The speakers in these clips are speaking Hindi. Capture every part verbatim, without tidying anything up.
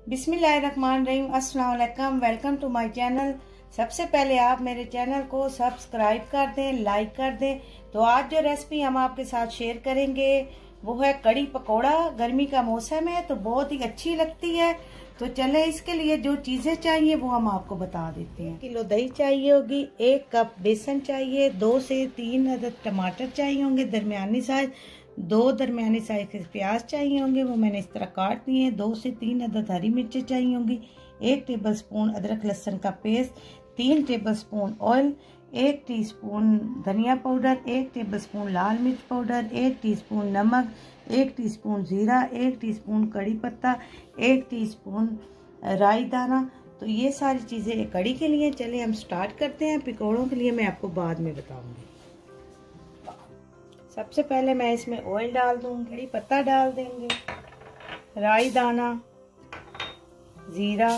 बिस्मिल्लाहिर्रहमानिर्रहीम, अस्सलाम वालेकुम, वेलकम टू माय चैनल। सबसे पहले आप मेरे चैनल को सब्सक्राइब कर दें, लाइक कर दें। तो आज जो रेसिपी हम आपके साथ शेयर करेंगे वो है कड़ी पकोड़ा। गर्मी का मौसम है तो बहुत ही अच्छी लगती है। तो चले इसके लिए जो चीजें चाहिए वो हम आपको बता देते हैं। किलो दही चाहिए होगी, एक कप बेसन चाहिए, दो से तीन अदद टमाटर चाहिए होंगे दरमियानी साइज, दो दरमियानी साइज के प्याज चाहिए होंगे, वो मैंने इस तरह काट दिए हैं। दो से तीन अदद हरी मिर्चें चाहिए होंगी, एक टेबलस्पून अदरक लहसुन का पेस्ट, तीन टेबलस्पून ऑयल, एक टीस्पून धनिया पाउडर, एक टेबलस्पून लाल मिर्च पाउडर, एक टीस्पून नमक, एक टीस्पून जीरा, एक टीस्पून कड़ी पत्ता, एक टीस्पून राई दाना। तो ये सारी चीज़ें कड़ी के लिए। चले हम स्टार्ट करते हैं। पकौड़ों के लिए मैं आपको बाद में बताऊंगी। सबसे पहले मैं इसमें ऑयल डाल दूंगी, कड़ी पत्ता डाल देंगे, राई दाना, जीरा,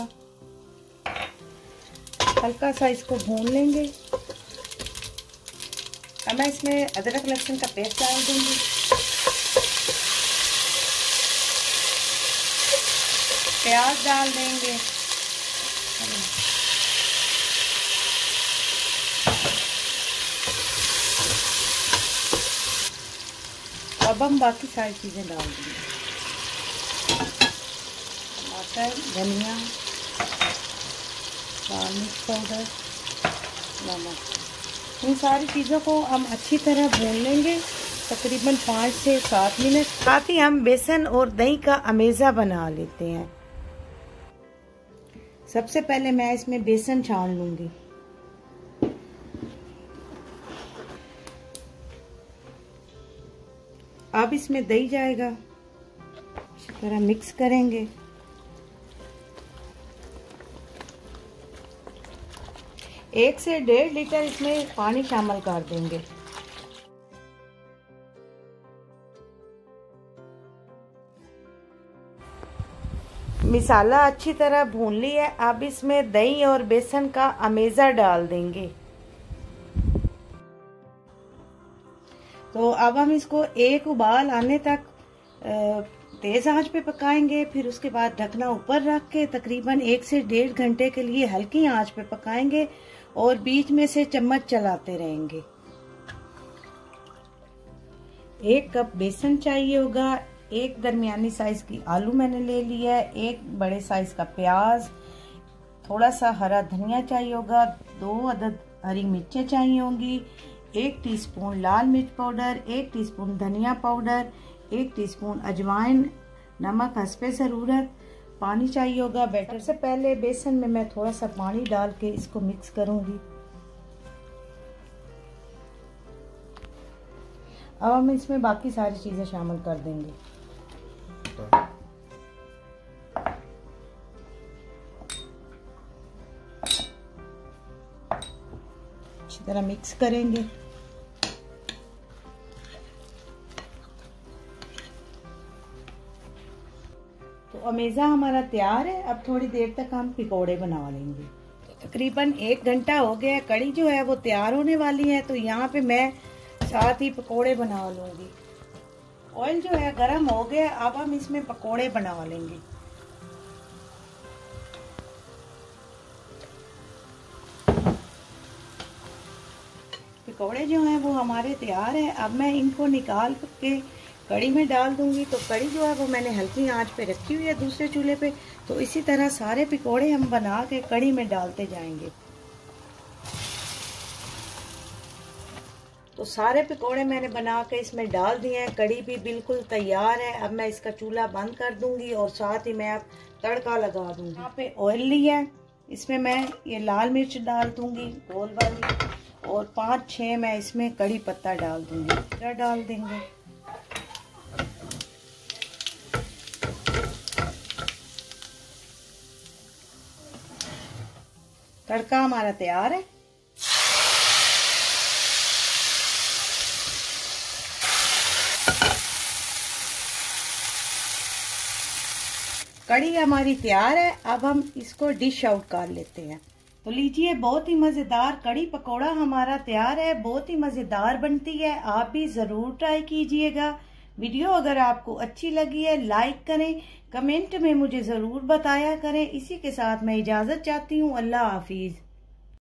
हल्का सा इसको भून लेंगे। अब मैं इसमें अदरक लहसुन का पेस्ट डाल दूंगी, प्याज डाल देंगे, अब हम बाकी सारी चीज़ें डाल देंगे, टमाटर, धनिया, लाल मिर्च पाउडर, नमक। इन सारी चीज़ों को हम अच्छी तरह भून लेंगे तकरीबन पाँच से सात मिनट। साथ ही हम बेसन और दही का अमेज़ा बना लेते हैं। सबसे पहले मैं इसमें बेसन छान लूँगी। अब इसमें दही जाएगा, इसी तरह मिक्स करेंगे। एक से डेढ़ लीटर इसमें पानी शामिल कर देंगे। मसाला अच्छी तरह भून लिया है। अब इसमें दही और बेसन का अमेज़ा डाल देंगे। तो अब हम इसको एक उबाल आने तक तेज आंच पे पकाएंगे। फिर उसके बाद ढकना ऊपर रख के तकरीबन एक से डेढ़ घंटे के लिए हल्की आंच पे पकाएंगे और बीच में से चम्मच चलाते रहेंगे। एक कप बेसन चाहिए होगा, एक दरमियानी साइज की आलू मैंने ले लिया है, एक बड़े साइज का प्याज, थोड़ा सा हरा धनिया चाहिए होगा, दो अदद हरी मिर्चें चाहिए होंगी, एक टीस्पून लाल मिर्च पाउडर, एक टीस्पून धनिया पाउडर, एक टीस्पून अजवाइन, नमक हस्बे ज़रूरत, पानी चाहिए होगा बैटर। से पहले बेसन में मैं थोड़ा सा पानी डाल के इसको मिक्स करूंगी। अब हम इसमें बाकी सारी चीजें शामिल कर देंगे। अच्छी तरह मिक्स करेंगे। तो अमेज़ा हमारा तैयार है। अब थोड़ी देर तक हम पकौड़े बना लेंगे। तो तकरीबन एक घंटा हो गया, कड़ी जो है वो तैयार होने वाली है। तो यहाँ पे मैं साथ ही पकोड़े बना लूंगी। ऑयल जो है गरम हो गया, अब हम इसमें पकोड़े बना लेंगे। पकोड़े जो हैं वो हमारे तैयार हैं। अब मैं इनको निकाल के कड़ी में डाल दूंगी। तो कड़ी जो है वो मैंने हल्की आंच पे रखी हुई है दूसरे चूल्हे पे। तो इसी तरह सारे पकोड़े हम बना के कड़ी में डालते जाएंगे। तो सारे पकोड़े मैंने बना के इसमें डाल दिए हैं। कड़ी भी बिल्कुल तैयार है। अब मैं इसका चूल्हा बंद कर दूंगी और साथ ही मैं अब तड़का लगा दूंगी। यहाँ पे ऑयल लिया है, इसमें मैं ये लाल मिर्च डाल दूंगी गोल वाली, और पाँच छः मैं इसमें कड़ी पत्ता डाल दूंगी, जीरा डाल देंगे। तड़का हमारा तैयार है। कड़ी हमारी तैयार है। अब हम इसको डिश आउट कर लेते हैं। तो लीजिए, बहुत ही मज़ेदार कड़ी पकोड़ा हमारा तैयार है। बहुत ही मज़ेदार बनती है, आप भी ज़रूर ट्राई कीजिएगा। वीडियो अगर आपको अच्छी लगी है लाइक करें, कमेंट में मुझे ज़रूर बताया करें। इसी के साथ मैं इजाज़त चाहती हूँ। अल्लाह हाफिज़।